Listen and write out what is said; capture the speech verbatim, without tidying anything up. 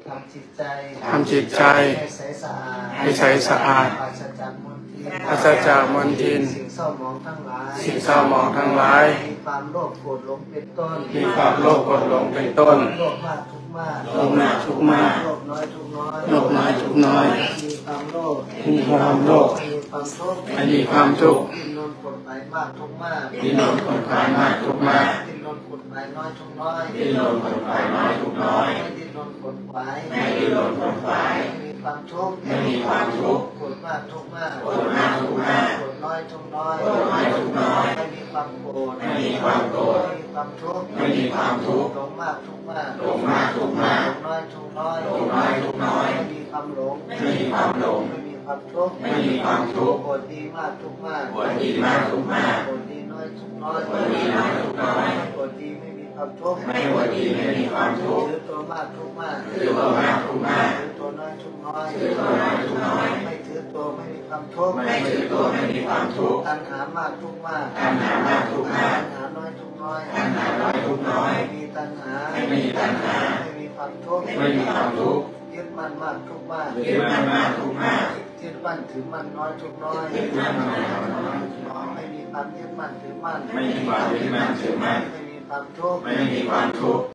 ทำจิตใจทำจิตใจให้ใสสะอาดให้ใสสะอาดปราศจากมลทินปราศจากมลทินสิ่งเศร้าหมองทั้งหลายสิ่งเศร้าหมองทั้งหลายมีความโลภโกรธหลงเป็นต้นมีความโลภโกรธหลงเป็นต้นโลภมากทุกข์มากโลภมากทุกข์มากโลภน้อยทุกข์น้อยโลภน้อยทุกข์น้อยมีความโลภมีความโลภมีความทุกข์ไม่มีความทุกข์ดิ้นรนขนไปมากทุกข์มากดิ้นรนขนไปมากทุกข์มากดิ้นรนขนไปน้อยทุกข์น้อยดิ้นรนขนไปน้อยทุกข์น้อยไม่ดิ้นรนขนไปไม่ดิ้นรนขนไปไม่มีความทุกข์ไม่มีความทุกข์โกรธมากทุกข์มากโกรธมากทุกข์มากโกรธน้อยทุกข์น้อยโกรธน้อยทุกข์น้อยไม่มีความโกรธไม่มีความโกรธไม่มีความทุกข์ไม่มีความทุกข์หลงมากทุกข์มากหลงมากทุกข์มากหลงน้อยทุกข์น้อยหลงน้อยทุกข์น้อยไม่มีความหลงไม่มีความหลงไม่มีความทุกข์ไม่มีความทุกข์โกรธดีมากทุกข์มากโกรธดีมากทุกข์มากโกรธดีน้อยทุกข์น้อยโกรธดีน้อยทุกข์น้อยโกรธดีไม่มีความทุกข์ไม่โกรธดีไม่มีความทุกข์ถือตัวมากทุกข์มากถือตัวมากทุกข์มากถือตัวน้อยทุกข์น้อยถือตัวน้อยทุกข์น้อยไม่ถือตัวไม่มีความทุกข์ไม่ถือตัวไม่มีความทุกข์ตัณหามากทุกข์มากตัณหามากทุกข์มากตัณหาน้อยทุกข์น้อยตัณหาน้อยทุกข์น้อยไม่มีตัณหาไม่มีตัณหาไม่มีความทุกข์ไม่มีความทุกข์ยึดมั่นมากทุกข์มากยึดมั่นมากทุกข์มากยึดมั่นถือมั่นน้อยทุกข์น้อยยึดมั่นน้อยทุกข์น้อยไม่มีความยึดมั่นถือมั่นไม่มีความยึดมั่นถือมั่นไม่มีความทุกข์ไม่มีความทุกข์